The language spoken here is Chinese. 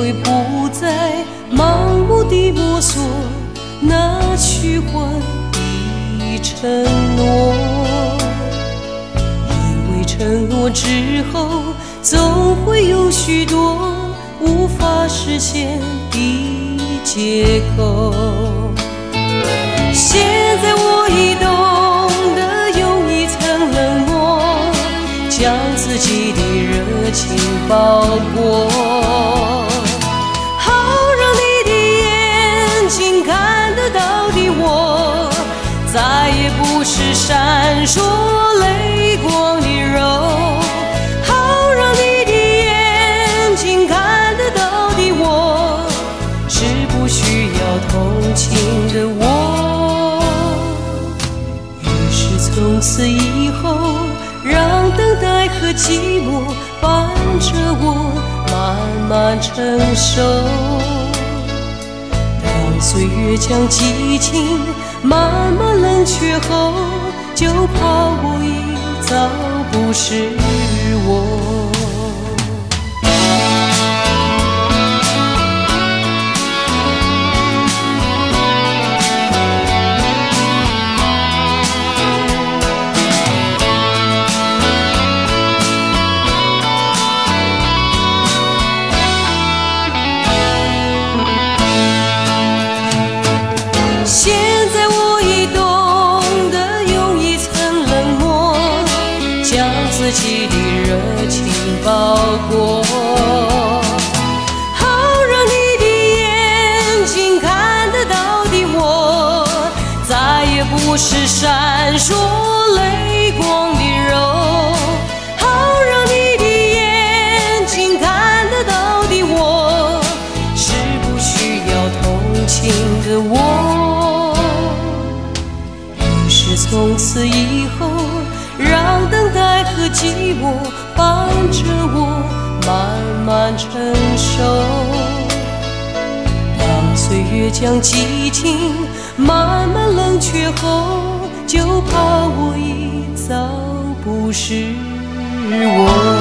会不再盲目地摸索那虚幻的承诺，因为承诺之后总会有许多无法实现的借口。现在我已懂得用一层冷漠将自己的热情包裹，好让你的眼睛看得到的我，再也不是闪烁泪光的肉，好让你的眼睛看得到的我，是不需要同情的我。于是从此以后，让等待和寂寞伴着我慢慢承受。当岁月将激情慢慢冷却后，就怕我已早不是我。现在我已懂得用一层冷漠将自己的热情包裹，好让你的眼睛看得到的我，再也不是闪烁泪光的肉，好让你的眼睛看得到的我，是不需要同情的我。从此以后，让等待和寂寞伴着我慢慢承受。当岁月将激情慢慢冷却后，就怕我已早不是我。